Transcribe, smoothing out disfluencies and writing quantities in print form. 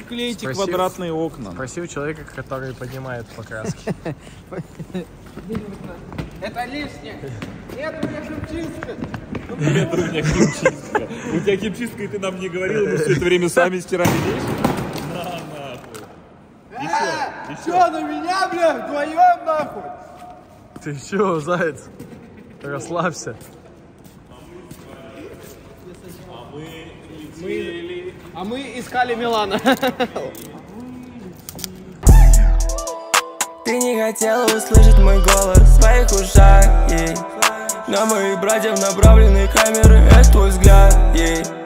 клеите квадратные окна. Спроси у человека, который поднимает покраски. Это лишнее. Нет, у меня химчистка. Нет, у меня химчистка. У тебя химчистка, и ты нам не говорил, мы все это время сами стирали вещи. На, нахуй. Что, на меня, бля, вдвоем, нахуй? Ты чё, заяц? Расслабься. А мы искали Милана. Ты не хотела услышать мой голос в своих ушах, ей. На моих братьев направлены камеры, это твой взгляд, ей.